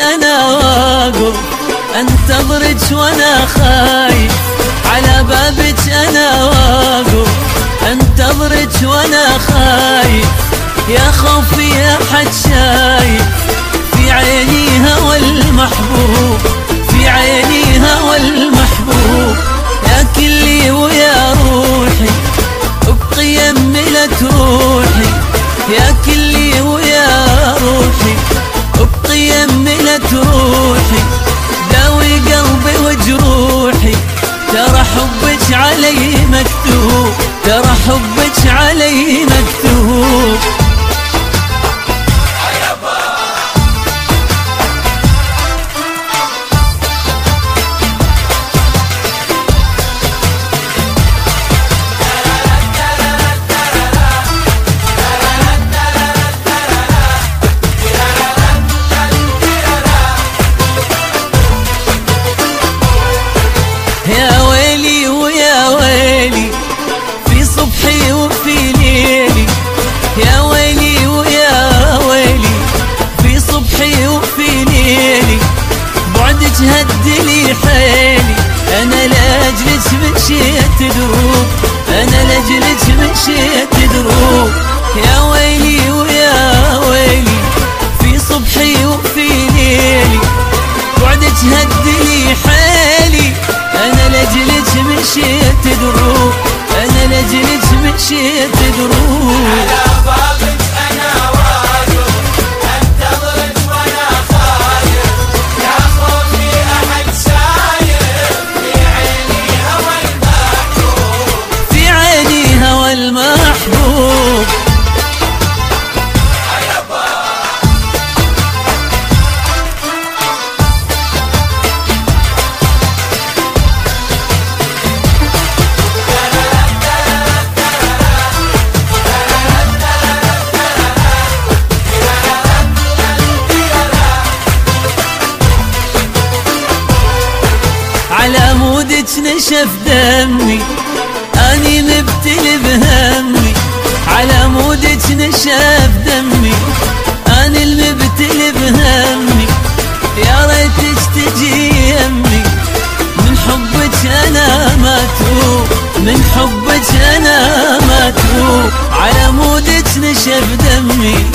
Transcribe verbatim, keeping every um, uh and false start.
انا واقف انتظرك وانا خايف، على بابك انا واقف انتظرك وانا خايف، يا خوفي يا حد شايف في عيني هوى المحبوب، في عيني هوى المحبوب، يا كلي ويا روحي ابقي يملت روحي، يا كلي ويا روحي ابقي يملت روحي، داوي قلبي وجروحي، ترى حبك علي مكتوب، ترى حبك علي مكتوب. يا ويلي ويا ويلي في صبحي وفي ليلي، يا ويلي ويا ويلي في صبحي وفي ليلي، بعدك هدلي حيلي، انا لاجلك مشيت دروب، انا لاجلك مشيت دروب، يا ويلي ويا ويلي في صبحي وفي ليلي، بعدك هدلي حيلي، انا لاجلك مشيت دروب، انا لاجلك مشيت دروب. على بابك انا واقف انتظرك وانا خايف، يا خوفي احد شايف في عيني هوى المحبوب، في عيني هوى المحبوب. على مودك نشف دمي اني مبتلي بهمي، على مودك نشف دمي اني المبتلي بهمي، يا ريتك تجي يمي، من حبك انا ماتوب، من حبك انا ماتوب، على مودك نشف دمي